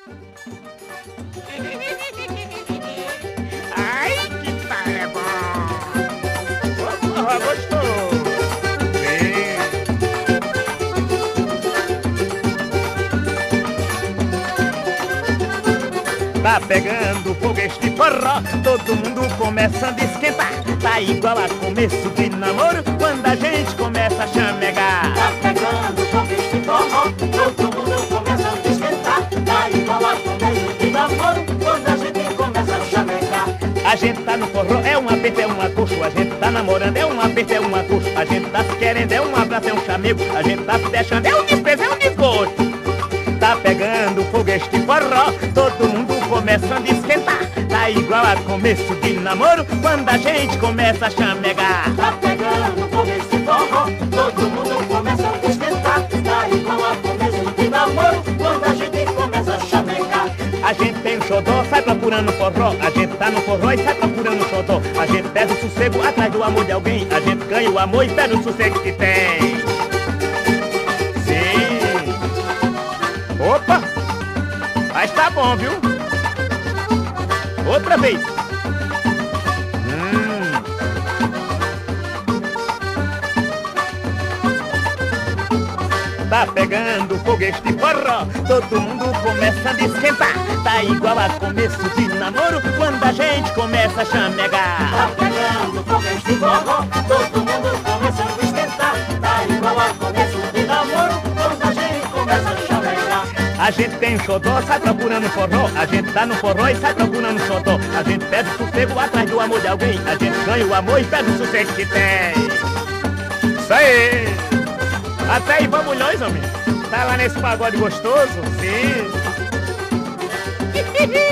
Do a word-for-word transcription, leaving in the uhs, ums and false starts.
Ai, que tal é bom! Oh, gostou! Sim! Tá pegando fogo este forró, todo mundo começando a esquentar. Tá igual a começo de namoro, quando a gente começa a chamegar. Tá pegando fogo este forró, todo mundo começando a esquentar. Tá igual a começo de namoro, quando a gente começa a chamegar. A gente tá no forró, é um aperto, é um acocho. A gente tá namorando, é um aperto, é um acocho. A gente tá se querendo, é um abraço, é um chamego. A gente tá se deixando, é um desprezo, é um desgosto. Tá pegando fogo este forró, todo mundo começando a esquentar. Tá igual a começo de namoro, quando a gente começa a chamegar. Tá pegando fogo este forró, todo mundo começando a esquentar. Tá igual a começo de namoro, quando a gente começa a chamegar. A gente tem um xodó, sai procurando forró. A gente tá no forró e sai procurando xodó. A gente pede o sossego atrás do amor de alguém. A gente ganha o amor e pede o sossego que tem. Sim. Opa! Mas tá bom, viu? Outra vez. Hum. Tá pegando fogo este forró, todo mundo começando a esquentar. Tá igual a começo de namoro, quando a gente começa a chamegar. Tá pegando fogo este forró, todo mundo começando a esquentar. Tá igual a começo de namoro, quando a gente começa a chamegar. A gente tem xodó, sai procurando forró. A gente tá no forró e sai procurando xodó. A gente pede o sossego atrás do amor de alguém. A gente ganha o amor e pede o sossego que tem. Isso aí! Até aí, vamos nós, homem. Tá lá nesse pagode gostoso? Sim!